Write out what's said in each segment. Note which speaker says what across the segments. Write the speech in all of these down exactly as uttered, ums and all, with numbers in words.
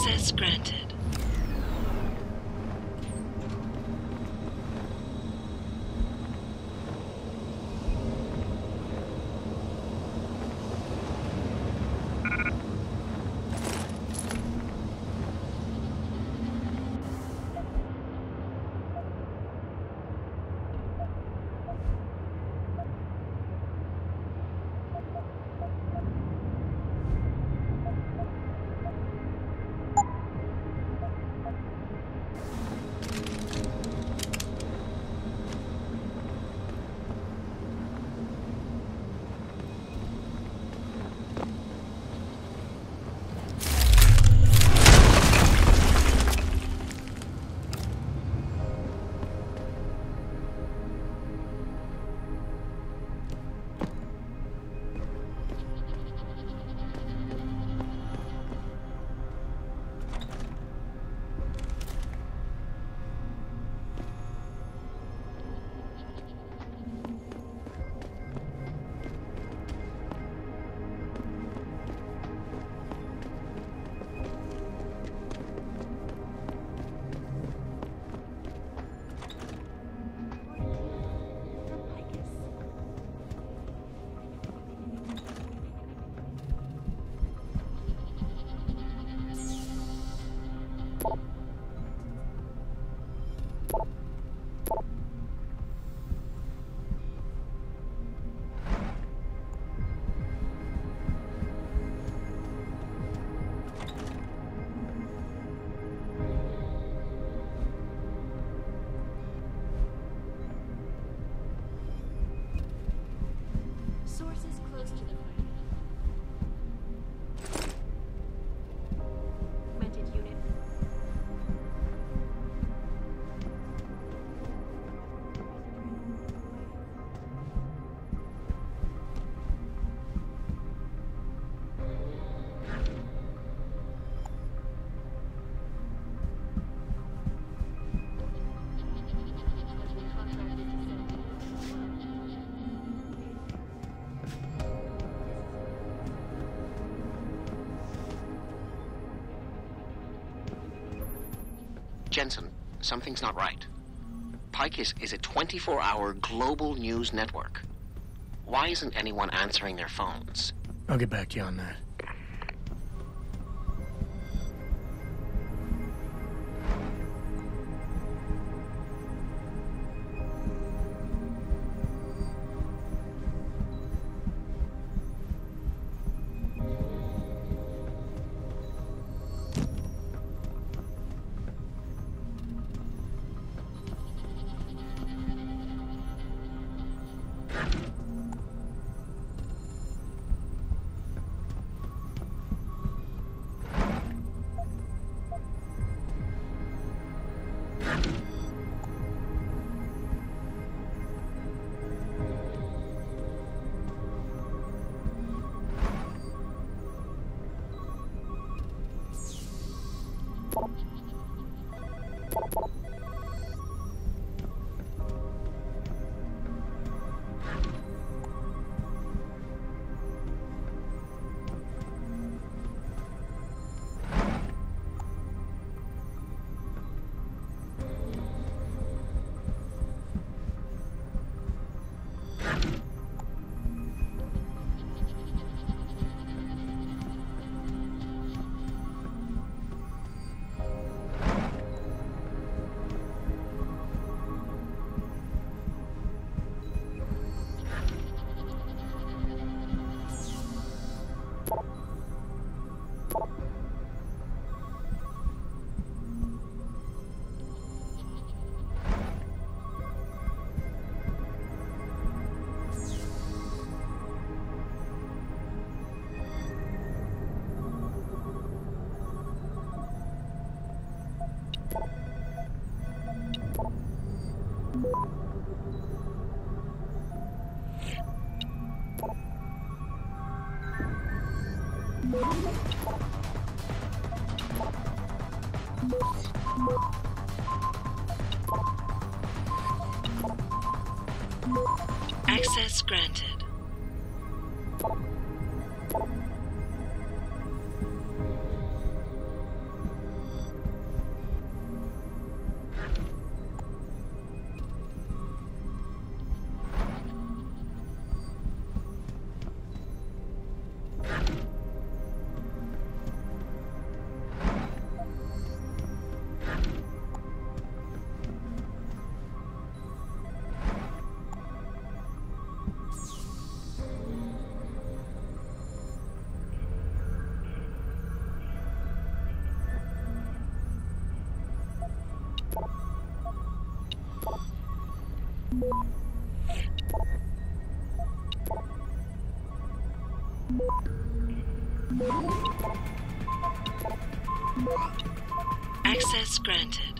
Speaker 1: Access granted.
Speaker 2: Sources close to the fire. Rented unit.
Speaker 3: Jensen, something's not right. Picus is a twenty-four hour global news network. Why isn't anyone answering their phones?
Speaker 4: I'll get back to you on that.
Speaker 1: Access granted. Access granted.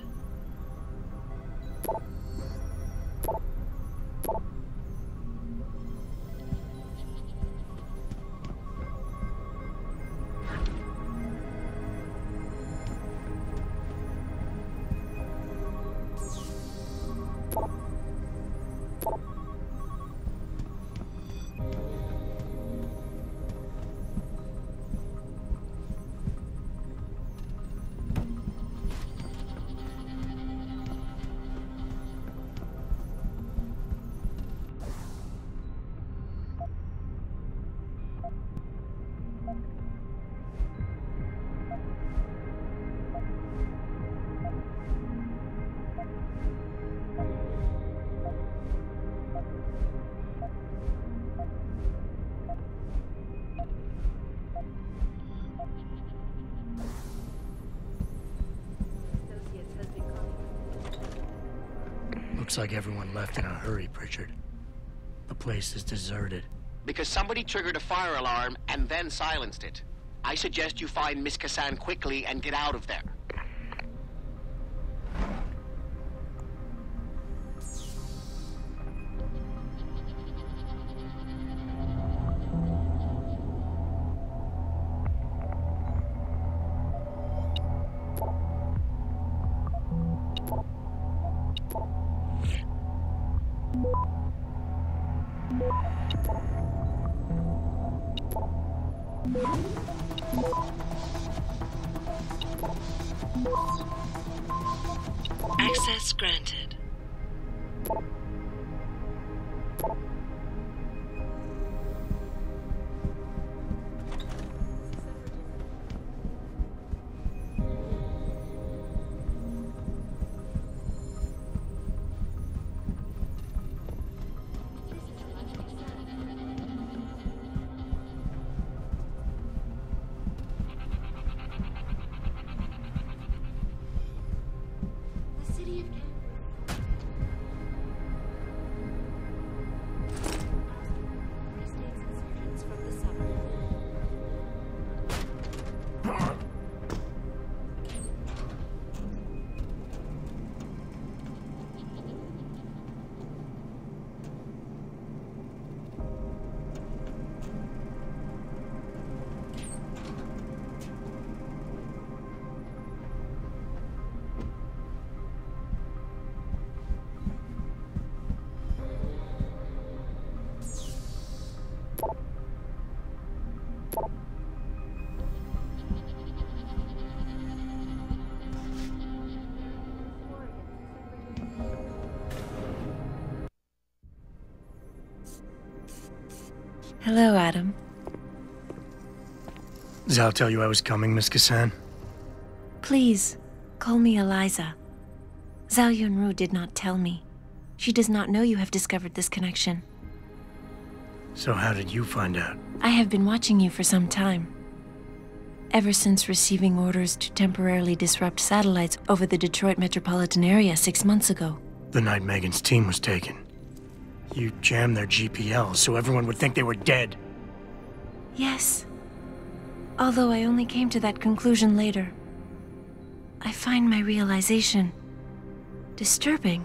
Speaker 4: Looks like everyone left in a hurry, Pritchard. The place is deserted.
Speaker 3: Because somebody triggered a fire alarm and then silenced it. I suggest you find Miss Kassan quickly and get out of there.
Speaker 1: Access granted.
Speaker 2: The city of Canberra. Free States insurgents from the suburbs.
Speaker 5: Hello, Adam.
Speaker 4: Zhao tell you I was coming, Miss Kassan?
Speaker 5: Please, call me Eliza. Zhao Yunru did not tell me. She does not know you have discovered this connection.
Speaker 4: So how did you find out?
Speaker 5: I have been watching you for some time. Ever since receiving orders to temporarily disrupt satellites over the Detroit metropolitan area six months ago.
Speaker 4: The night Megan's team was taken. You jammed their G P L so everyone would think they were dead.
Speaker 5: Yes. Although I only came to that conclusion later. I find my realization disturbing.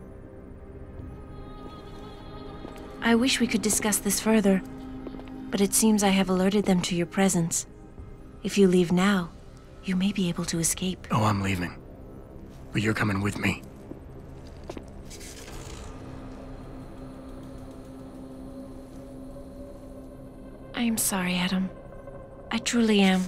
Speaker 5: I wish we could discuss this further, but it seems I have alerted them to your presence. If you leave now, you may be able to escape.
Speaker 4: Oh, I'm leaving. But you're coming with me.
Speaker 5: I am sorry, Adam. I truly am.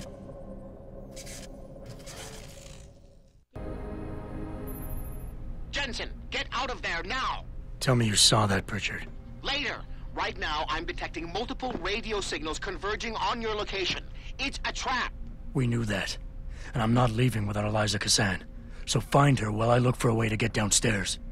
Speaker 3: Jensen, get out of there now!
Speaker 4: Tell me you saw that, Pritchard.
Speaker 3: Later! Right now, I'm detecting multiple radio signals converging on your location. It's a trap!
Speaker 4: We knew that. And I'm not leaving without Eliza Kassan. So find her while I look for a way to get downstairs.